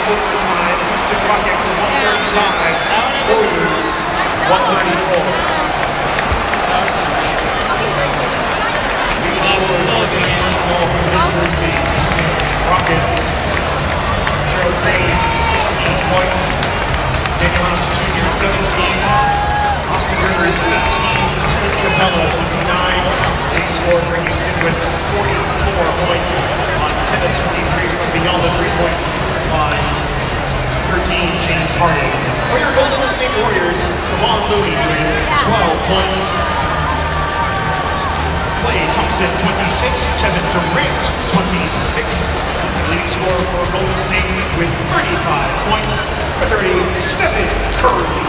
overtime. Houston Rockets 135. Warriors 134. Leading scorers for tonight basketball for the visitors, the Houston Rockets. Gerald Green, 16 points. Daniel House Jr., 17. Austin Rivers, 18. Capella, 29. Leading scorer for Houston with 44 points on 10 of 23 from beyond the three-point line. 13, James Harden. For your Golden State Warriors, Kevon Looney with 12 points. Klay Thompson, 26. Kevin Durant, 26. Leading scorer for Golden State with 35 points. For 30, Steph Curry.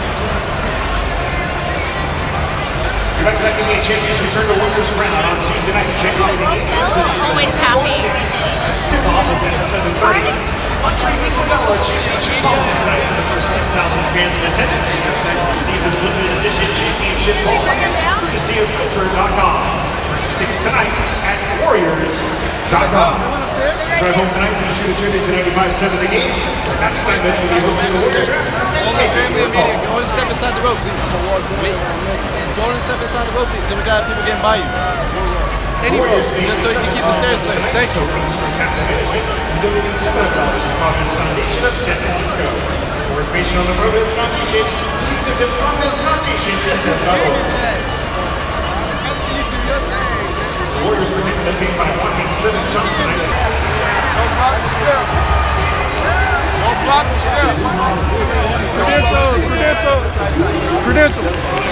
Your back-to-back NBA champions return to Warriors round on Tuesday night. Always happy. Tip-off is at 7:30. Country $1 championship ball tonight for the first 10,000 fans in attendance. Receive this limited edition championship ball courtesy of Filter.com. Purchase tickets tonight at Warriors.com. Drive home tonight when you shoot a tribute to 95.7 The Game. That's time that you'll be hosting the Warriors. All the family and media, go and step inside the rope, please. Go and step inside the rope, please. We got people getting by you. Any rope, just so you can keep the stairs clear. Thank you. Donating $7 to Providence Foundation of San Francisco. For information on the Providence Foundation, please visit providencefoundation.org. The Warriors were taking the game by blocking 7 shots tonight. Don't block the step. Don't block the step. Credentials.